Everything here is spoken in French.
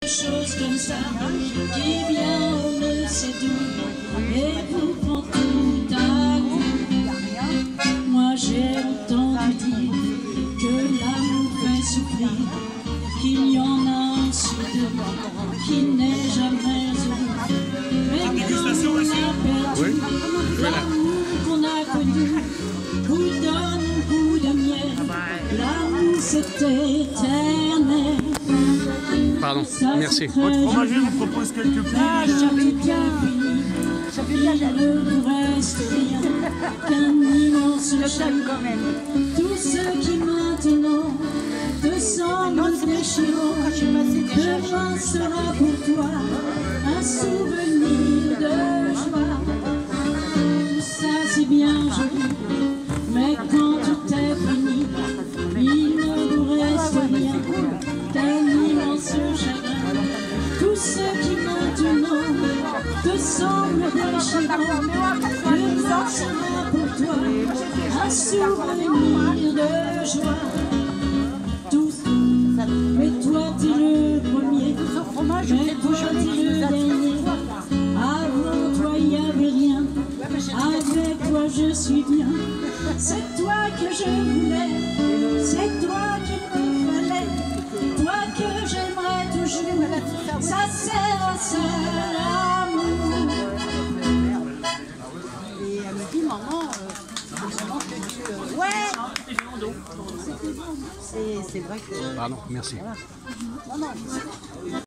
chose comme ça qui vient on ne sait d'où et vous prend tout à coup. Moi j'ai entendu dire que l'amour fait souffrir, qu'il y en a un sur deux qui n'est jamais heureux. Mais quand on a perdu l'amour qu'on a connu, vous donne un coup de miel, l'amour c'est éternel. Pardon, merci. Votre fromager vous propose quelques plis. Il ne reste rien qu'un immense chagrin. Tous ceux qui maintenant te semblent déchirants, demain sera pour toi un souvenir de joie. Tout ça c'est bien joli, mais quand tout est fini, il ne vous reste rien qu'un immense chagrin. Tous ceux qui maintenant te semblent déchirants, demain sera pour toi un souvenir de joie. Tous, mais toi t'es le premier, mais toi t'es le dernier. Avant toi il n'y avait rien, avec toi je suis bien. C'est toi que je voulais, c'est toi qu'il me fallait, toi que j'aimerais toujours. Ça sert à ça l'amour. Et elle me dit, maman, ouais, c'est vrai que... Pardon, merci. Voilà. Non, non.